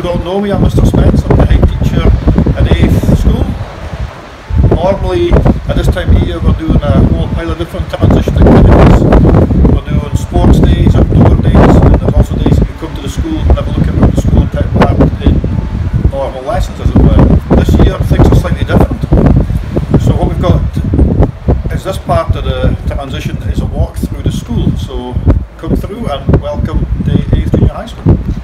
don't know me, I'm Mr. Spence. I'm the head teacher at Aith School. Normally, at this time of year, we're doing a whole pile of different transition activities. We're doing sports days, outdoor days, and there's also days that you come to the school and have a look at what the school and take part in normal lessons, as it were. This year, things are slightly different. So what we've got is this part of the transition is a walk through the school. So come through and welcome to Aith Junior High School.